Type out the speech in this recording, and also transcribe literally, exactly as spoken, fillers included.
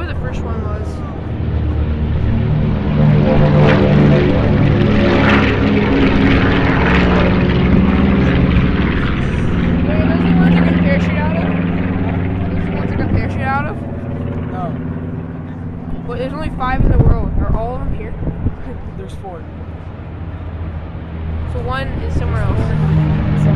Probably the first one was. Wait, are those the ones that got parachute out of? Are those the ones that got parachute out of? No. Well, there's only five in the world. Are all of them here? There's four. So one is somewhere else.